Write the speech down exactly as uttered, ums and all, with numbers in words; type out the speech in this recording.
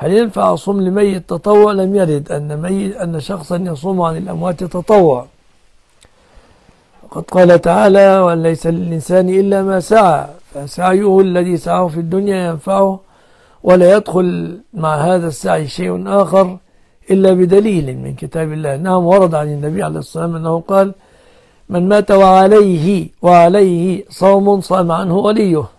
هل ينفع صوم لميت تطوع؟ لم يرد أن, مي... أن شخصا يصوم عن الأموات تطوع. وقد قال تعالى: وأن ليس للإنسان إلا ما سعى، فسعيه الذي سعاه في الدنيا ينفعه، ولا يدخل مع هذا السعي شيء آخر إلا بدليل من كتاب الله. نعم، ورد عن النبي عليه الصلاة والسلام أنه قال: من مات وعليه وعليه صوم صام عنه وليه.